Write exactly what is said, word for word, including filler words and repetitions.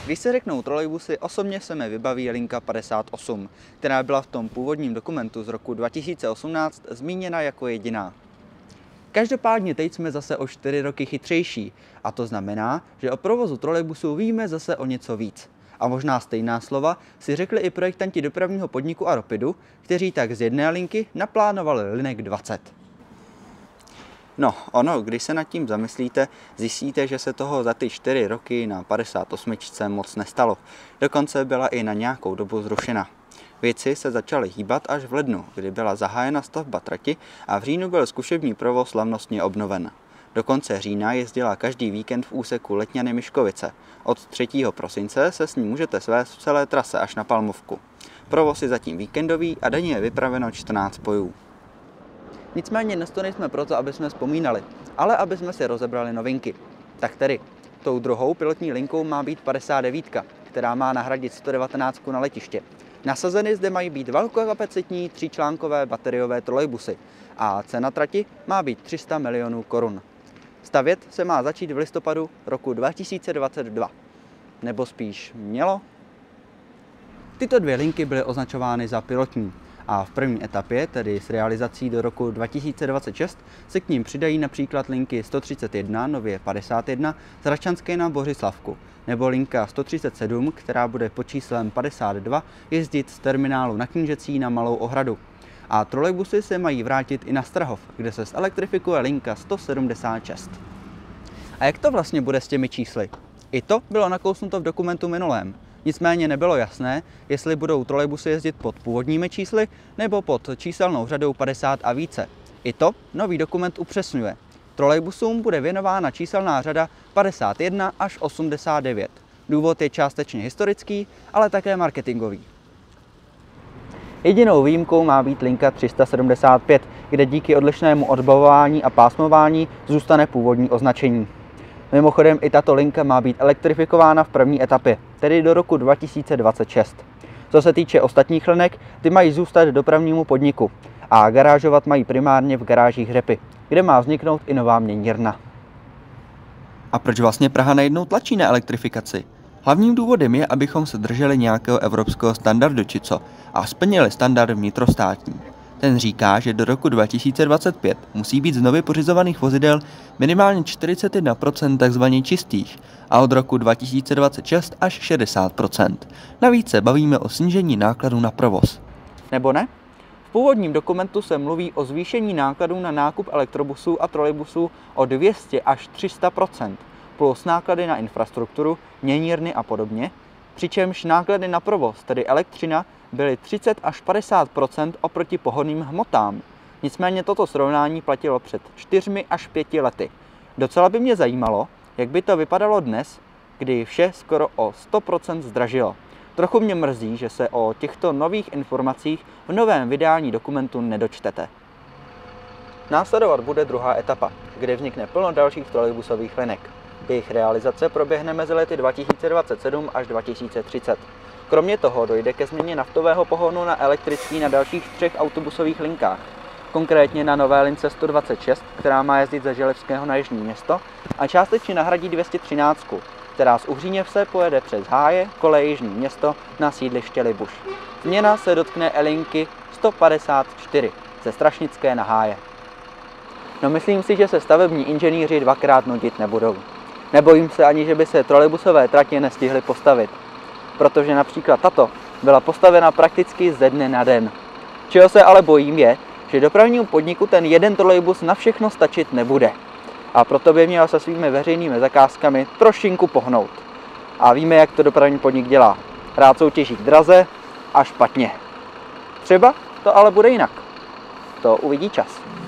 Když se řeknou trolejbusy, osobně se mi vybaví linka padesát osm, která byla v tom původním dokumentu z roku dva tisíce osmnáct zmíněna jako jediná. Každopádně teď jsme zase o čtyři roky chytřejší a to znamená, že o provozu trolejbusů víme zase o něco víc. A možná stejná slova si řekli i projektanti dopravního podniku Aropidu, kteří tak z jedné linky naplánovali linek dvacet. No, ono, když se nad tím zamyslíte, zjistíte, že se toho za ty čtyři roky na padesát osm moc nestalo. Dokonce byla i na nějakou dobu zrušena. Věci se začaly hýbat až v lednu, kdy byla zahájena stavba trati a v říjnu byl zkušební provoz slavnostně obnoven. Do konce října jezdila každý víkend v úseku Letňany-Miškovice. Od třetího prosince se s ní můžete svést v celé trase až na Palmovku. Provoz je zatím víkendový a denně je vypraveno čtrnáct spojů. Nicméně dnes to nejsme proto, aby jsme vzpomínali, ale aby jsme si rozebrali novinky. Tak tedy, tou druhou pilotní linkou má být padesát devět, která má nahradit sto devatenáct na letiště. Nasazeny zde mají být velkokapacitní tříčlánkové bateriové trolejbusy a cena trati má být tři sta milionů korun. Stavět se má začít v listopadu roku dva tisíce dvacet dva. Nebo spíš mělo? Tyto dvě linky byly označovány za pilotní a v první etapě, tedy s realizací do roku dva tisíce dvacet šest, se k ním přidají například linky sto třicet jedna, nově padesát jedna, z Račanské na Bořislavku, nebo linka sto třicet sedm, která bude pod číslem padesát dva jezdit z terminálu na Knížecí na Malou Ohradu. A trolejbusy se mají vrátit i na Strahov, kde se zelektrifikuje linka sto sedmdesát šest. A jak to vlastně bude s těmi čísly? I to bylo nakousnuto v dokumentu minulém. Nicméně nebylo jasné, jestli budou trolejbusy jezdit pod původními čísly nebo pod číselnou řadou padesát a více. I to nový dokument upřesňuje. Trolejbusům bude věnována číselná řada padesát jedna až osmdesát devět. Důvod je částečně historický, ale také marketingový. Jedinou výjimkou má být linka tři sta sedmdesát pět, kde díky odlišnému odbavování a pásmování zůstane původní označení. Mimochodem i tato linka má být elektrifikována v první etapě, tedy do roku dva tisíce dvacet šest. Co se týče ostatních linek, ty mají zůstat dopravnímu podniku a garážovat mají primárně v garážích Řepy, kde má vzniknout i nová měnírna. A proč vlastně Praha najednou tlačí na elektrifikaci? Hlavním důvodem je, abychom se drželi nějakého evropského standardu či co a splnili standard vnitrostátní. Ten říká, že do roku dva tisíce dvacet pět musí být z nově pořizovaných vozidel minimálně čtyřicet jedna procent tzv. Čistých a od roku dva tisíce dvacet šest až šedesát procent. Navíc se bavíme o snížení nákladů na provoz. Nebo ne? V původním dokumentu se mluví o zvýšení nákladů na nákup elektrobusů a trolejbusů o dvě stě až tři sta procent, plus náklady na infrastrukturu, měnírny a podobně, přičemž náklady na provoz, tedy elektřina, byly třicet až padesát procent oproti pohonným hmotám. Nicméně toto srovnání platilo před čtyřmi až pěti lety. Docela by mě zajímalo, jak by to vypadalo dnes, kdy vše skoro o sto procent zdražilo. Trochu mě mrzí, že se o těchto nových informacích v novém vydání dokumentu nedočtete. Následovat bude druhá etapa, kde vznikne plno dalších trolejbusových linek. Jejich realizace proběhne mezi lety dva tisíce dvacet sedm až dva tisíce třicet. Kromě toho dojde ke změně naftového pohonu na elektrický na dalších třech autobusových linkách. Konkrétně na nové lince sto dvacet šest, která má jezdit ze Želivského na Jižní Město a částečně nahradí dvě stě třináct, která z Uhříněvse pojede přes Háje, koleje Jižní Město na sídliště Libuš. Změna se dotkne linky sto padesát čtyři ze Strašnické na Háje. No myslím si, že se stavební inženýři dvakrát nudit nebudou. Nebojím se ani, že by se trolejbusové tratě nestihly postavit. Protože například tato byla postavena prakticky ze dne na den. Čeho se ale bojím je, že dopravnímu podniku ten jeden trolejbus na všechno stačit nebude. A proto by měl se svými veřejnými zakázkami trošinku pohnout. A víme, jak to dopravní podnik dělá. Rád soutěží draze a špatně. Třeba to ale bude jinak. To uvidí čas.